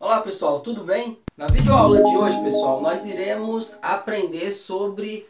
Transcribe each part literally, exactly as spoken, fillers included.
Olá pessoal, tudo bem? Na videoaula de hoje, pessoal, nós iremos aprender sobre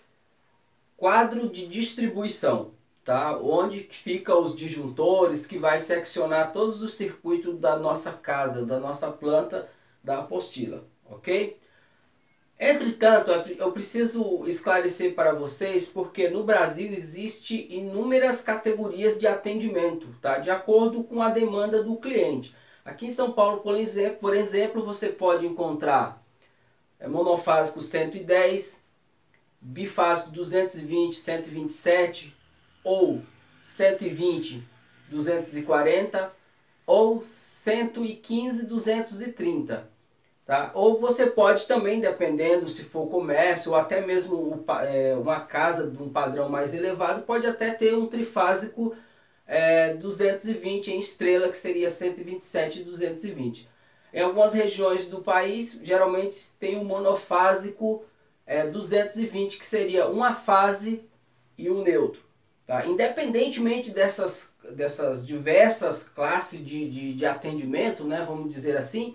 quadro de distribuição, tá? Onde fica os disjuntores, que vai seccionar todos os circuitos da nossa casa, da nossa planta, da apostila, ok? Entretanto, eu preciso esclarecer para vocês porque no Brasil existe inúmeras categorias de atendimento, tá? De acordo com a demanda do cliente. Aqui em São Paulo, por exemplo, por exemplo você pode encontrar monofásico cento e dez, bifásico duzentos e vinte, cento e vinte e sete, ou cento e vinte, duzentos e quarenta, ou cento e quinze, duzentos e trinta. Tá? Ou você pode também, dependendo se for comércio ou até mesmo uma casa de um padrão mais elevado, pode até ter um trifásico é, duzentos e vinte em estrela, que seria cento e vinte e sete e duzentos e vinte. Em algumas regiões do país, geralmente tem um monofásico é, duzentos e vinte, que seria uma fase e um neutro. Tá? Independentemente dessas, dessas diversas classes de, de, de atendimento, né, vamos dizer assim,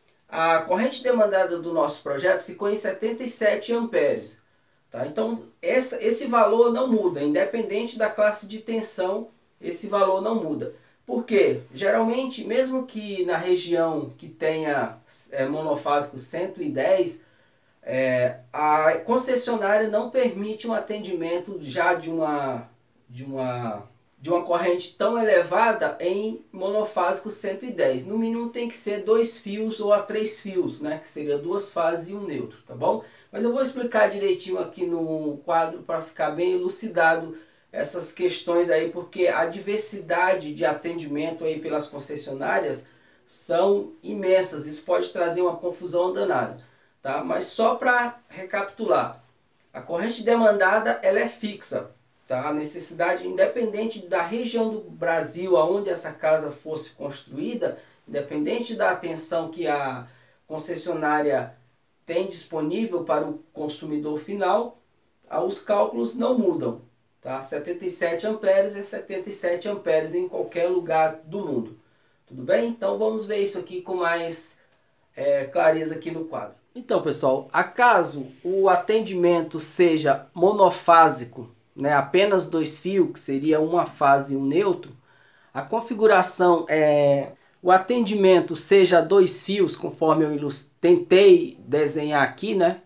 a corrente demandada do nosso projeto ficou em setenta e sete amperes. Tá? Então essa, esse valor não muda, independente da classe de tensão, esse valor não muda. Por quê? Geralmente, mesmo que na região que tenha é, monofásico cento e dez, é, a concessionária não permite um atendimento já de uma, de uma, de uma corrente tão elevada em monofásico cento e dez. No mínimo tem que ser dois fios ou a três fios, né? Que seria duas fases e um neutro, tá bom? Mas eu vou explicar direitinho aqui no quadro para ficar bem elucidado essas questões aí, porque a diversidade de atendimento aí pelas concessionárias são imensas. Isso pode trazer uma confusão danada, tá? Mas só para recapitular, a corrente demandada ela é fixa, tá? A necessidade, independente da região do Brasil aonde essa casa fosse construída, independente da atenção que a concessionária tem disponível para o consumidor final, os cálculos não mudam. Tá? setenta e sete amperes é setenta e sete amperes em qualquer lugar do mundo. Tudo bem? Então vamos ver isso aqui com mais é, clareza aqui no quadro. Então pessoal, acaso o atendimento seja monofásico, né, apenas dois fios, que seria uma fase e um neutro, a configuração é o atendimento seja dois fios, conforme eu ilust... tentei desenhar aqui, né,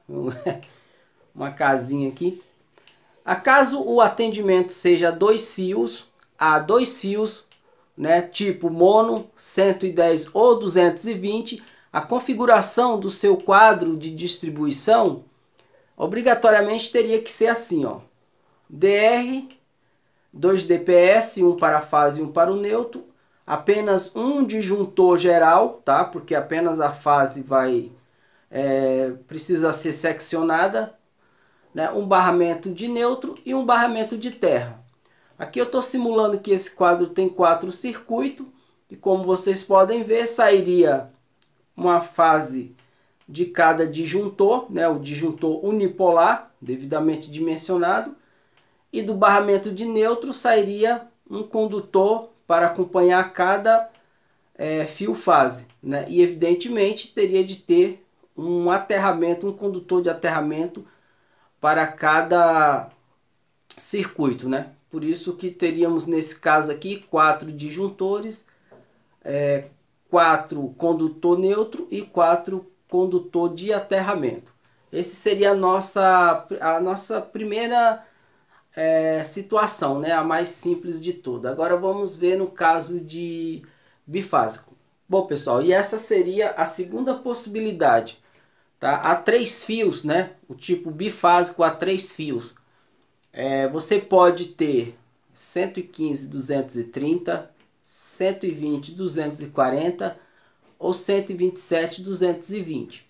uma casinha aqui. Acaso o atendimento seja dois fios, a dois fios, né, tipo mono, cento e dez ou duzentos e vinte, a configuração do seu quadro de distribuição obrigatoriamente teria que ser assim, ó. D R, dois D P S, um para a fase e um para o neutro, apenas um disjuntor geral, tá? Porque apenas a fase vai é, precisa ser seccionada. Né, um barramento de neutro e um barramento de terra. Aqui eu estou simulando que esse quadro tem quatro circuitos e, como vocês podem ver, sairia uma fase de cada disjuntor, né, o disjuntor unipolar, devidamente dimensionado, e do barramento de neutro sairia um condutor para acompanhar cada é, fio-fase. Né, e evidentemente teria de ter um aterramento, um condutor de aterramento para cada circuito, né? Por isso que teríamos nesse caso aqui quatro disjuntores, é, quatro condutor neutro e quatro condutor de aterramento. Esse seria a nossa, a nossa primeira é, situação, né? A mais simples de todas. Agora vamos ver no caso de bifásico. Bom pessoal, e essa seria a segunda possibilidade. Tá? A três fios, né? O tipo bifásico a três fios. É, você pode ter cento e quinze, duzentos e trinta, cento e vinte, duzentos e quarenta ou cento e vinte e sete, duzentos e vinte.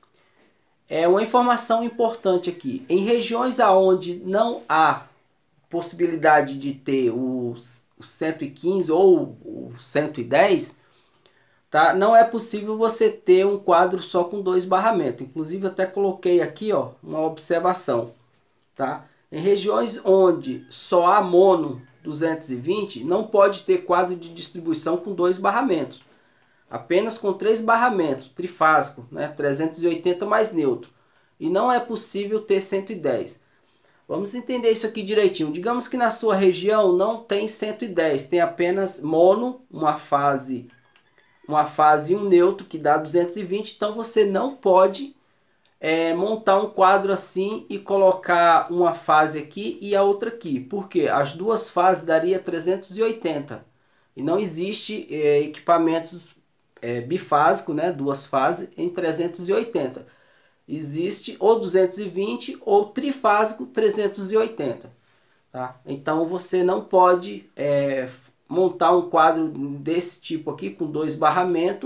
É uma informação importante aqui. Em regiões aonde não há possibilidade de ter o, o cento e quinze ou o cento e dez, tá? Não é possível você ter um quadro só com dois barramentos. Inclusive até coloquei aqui, ó, uma observação. Tá? Em regiões onde só há mono duzentos e vinte, não pode ter quadro de distribuição com dois barramentos. apenas com três barramentos, trifásico, né? trezentos e oitenta mais neutro. E não é possível ter cento e dez. Vamos entender isso aqui direitinho. Digamos que na sua região não tem cento e dez, tem apenas mono, uma fase, uma fase e um neutro que dá duzentos e vinte. Então você não pode é, montar um quadro assim e colocar uma fase aqui e a outra aqui. Por quê? As duas fases daria trezentos e oitenta. E não existe é, equipamentos é, bifásico, né, duas fases em trezentos e oitenta. Existe ou duzentos e vinte ou trifásico trezentos e oitenta. Tá? Então você não pode é, montar um quadro desse tipo aqui com dois barramentos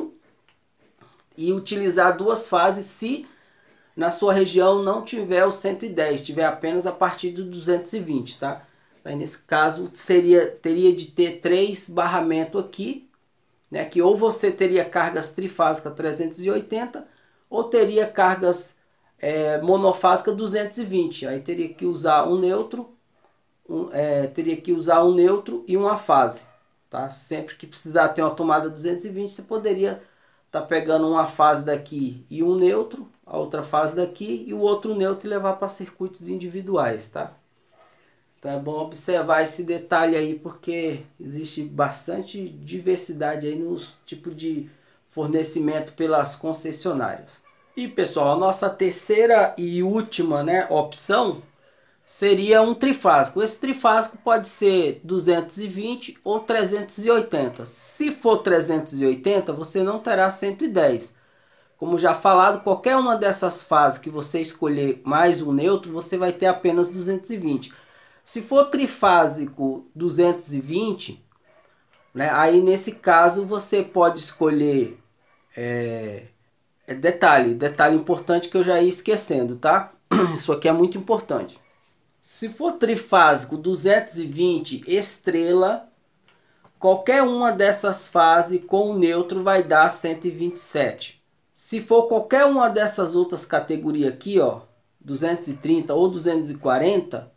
e utilizar duas fases se na sua região não tiver o cento e dez, tiver apenas a partir do duzentos e vinte. Tá? Aí, nesse caso seria, teria de ter três barramentos aqui, né, que ou você teria cargas trifásicas trezentos e oitenta ou teria cargas é, monofásicas duzentos e vinte. Aí teria que usar um neutro, um, é, teria que usar um neutro e uma fase. Tá? Sempre que precisar ter uma tomada duzentos e vinte, você poderia estar tá pegando uma fase daqui e um neutro, a outra fase daqui e o outro neutro e levar para circuitos individuais. Tá? Então é bom observar esse detalhe aí, porque existe bastante diversidade aí nos tipos de fornecimento pelas concessionárias. E pessoal, a nossa terceira e última, né, opção seria um trifásico. Esse trifásico pode ser duzentos e vinte ou trezentos e oitenta. Se for trezentos e oitenta, você não terá cento e dez. Como já falado, qualquer uma dessas fases que você escolher mais um neutro, você vai ter apenas duzentos e vinte. Se for trifásico duzentos e vinte, né, aí nesse caso você pode escolher, é, é detalhe, detalhe importante que eu já ia esquecendo, tá? Isso aqui é muito importante. Se for trifásico duzentos e vinte estrela, qualquer uma dessas fases com o neutro vai dar cento e vinte e sete. Se for qualquer uma dessas outras categorias aqui, ó, duzentos e trinta ou duzentos e quarenta,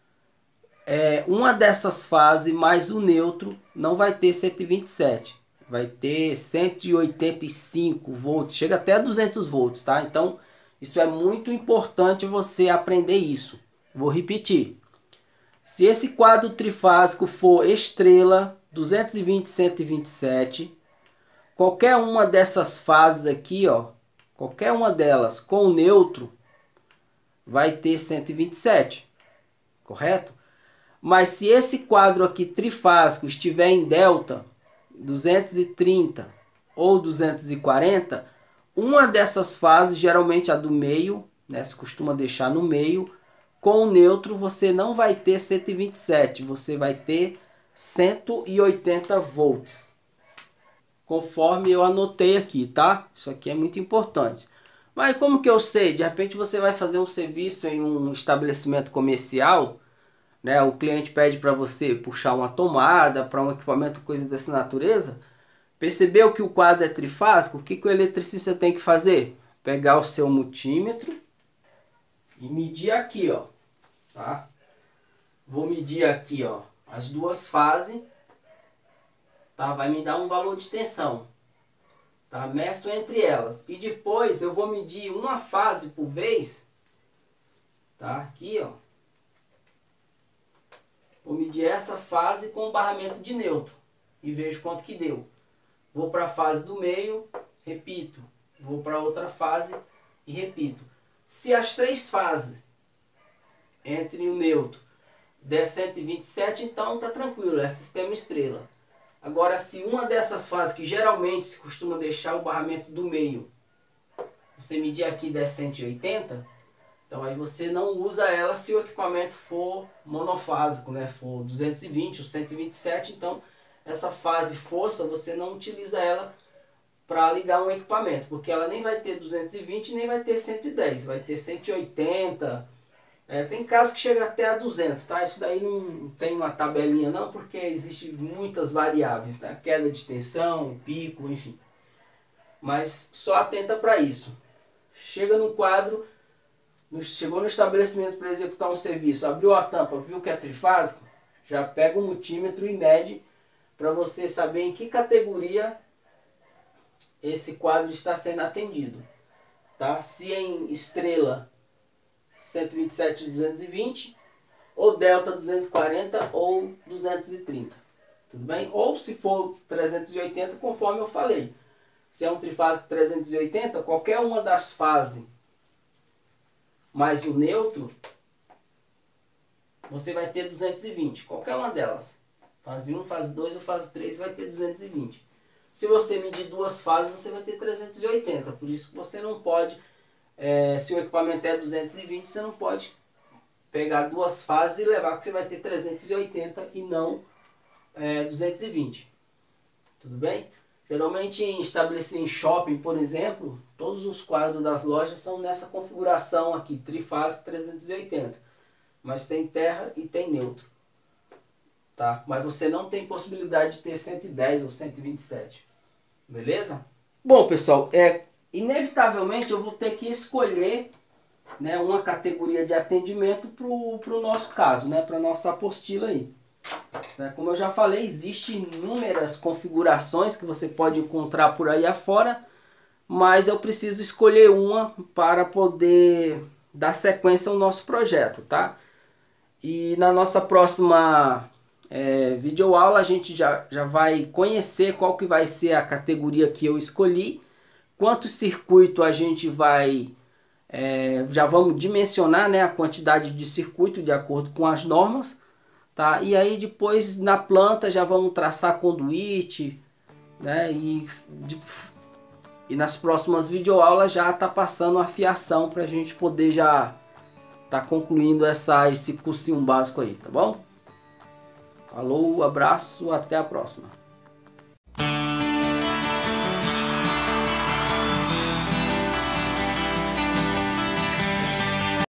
É, uma dessas fases mais o neutro não vai ter cento e vinte e sete, vai ter cento e oitenta e cinco volts, chega até a duzentos volts, tá? Então isso é muito importante você aprender isso. Vou repetir: se esse quadro trifásico for estrela, duzentos e vinte, cento e vinte e sete, qualquer uma dessas fases aqui, ó, qualquer uma delas com o neutro vai ter cento e vinte e sete, correto? Mas se esse quadro aqui trifásico estiver em delta, duzentos e trinta ou duzentos e quarenta, uma dessas fases, geralmente a do meio, né, se costuma deixar no meio, com o neutro você não vai ter cento e vinte e sete, você vai ter cento e oitenta volts. Conforme eu anotei aqui, tá? Isso aqui é muito importante. Mas como que eu sei? De repente você vai fazer um serviço em um estabelecimento comercial, né, o cliente pede para você puxar uma tomada para um equipamento, coisa dessa natureza. Percebeu que o quadro é trifásico? O que, que o eletricista tem que fazer? Pegar o seu multímetro e medir aqui, ó, tá? Vou medir aqui, ó, as duas fases, tá? Vai me dar um valor de tensão, tá? Meço entre elas e depois eu vou medir uma fase por vez, tá? Aqui, ó. Vou medir essa fase com o barramento de neutro e vejo quanto que deu. Vou para a fase do meio, repito. Vou para outra fase e repito. Se as três fases entre o neutro der cento e vinte e sete, então tá tranquilo, é sistema estrela. Agora, se uma dessas fases, que geralmente se costuma deixar o barramento do meio, você medir aqui der cento e oitenta, então aí você não usa ela se o equipamento for monofásico, né? For duzentos e vinte ou cento e vinte e sete, então essa fase força você não utiliza ela para ligar um equipamento, porque ela nem vai ter duzentos e vinte nem vai ter cento e dez, vai ter cento e oitenta, é, tem casos que chega até a duzentos, tá? Isso daí não tem uma tabelinha não, porque existem muitas variáveis, né? Queda de tensão, pico, enfim. Mas só atenta para isso. Chega no quadro, chegou no estabelecimento para executar um serviço, abriu a tampa, viu que é trifásico, já pega o multímetro e mede para você saber em que categoria esse quadro está sendo atendido, tá? Se em estrela cento e vinte e sete duzentos e vinte, ou delta duzentos e quarenta ou duzentos e trinta, tudo bem? Ou se for trezentos e oitenta, conforme eu falei, se é um trifásico trezentos e oitenta, qualquer uma das fases mais o neutro, você vai ter duzentos e vinte, qualquer uma delas. Fase um, fase dois ou fase três vai ter duzentos e vinte. Se você medir duas fases, você vai ter trezentos e oitenta. Por isso que você não pode, é, se o equipamento é duzentos e vinte, você não pode pegar duas fases e levar, porque você vai ter trezentos e oitenta e não é, duzentos e vinte. Tudo bem? Geralmente em estabelecimentos, em shopping, por exemplo, todos os quadros das lojas são nessa configuração aqui, trifásico trezentos e oitenta. Mas tem terra e tem neutro. Tá? Mas você não tem possibilidade de ter cento e dez ou cento e vinte e sete. Beleza? Bom, pessoal, é, inevitavelmente eu vou ter que escolher, né, uma categoria de atendimento para o nosso caso, né, para a nossa apostila aí. Né? Como eu já falei, existem inúmeras configurações que você pode encontrar por aí afora, mas eu preciso escolher uma para poder dar sequência ao nosso projeto, tá? E na nossa próxima é, videoaula a gente já, já vai conhecer qual que vai ser a categoria que eu escolhi, quantos circuitos a gente vai, é, já vamos dimensionar, né, a quantidade de circuito de acordo com as normas, tá? E aí depois na planta já vamos traçar conduíte, né, e, de, e nas próximas videoaulas já tá passando a fiação para a gente poder já tá concluindo essa, esse cursinho básico aí, tá bom? Falou, abraço, até a próxima.